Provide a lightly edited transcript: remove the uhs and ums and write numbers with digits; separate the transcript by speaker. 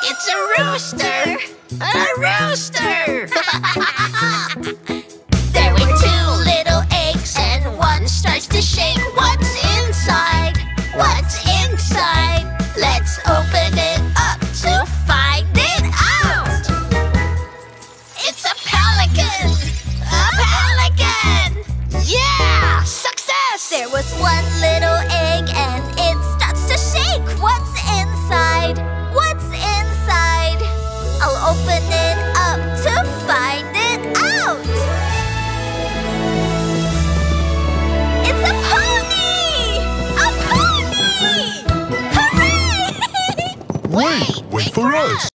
Speaker 1: It's a rooster! A rooster! There were two little eggs and one starts to shake. What's inside? What's inside? Let's open it up to find it out! It's a pelican! A pelican! Yeah! Success!
Speaker 2: There was one little egg and it starts to shake. What's inside? What's inside? I'll open it up to find it out. It's a pony! A pony! Hooray!
Speaker 3: Wait for us!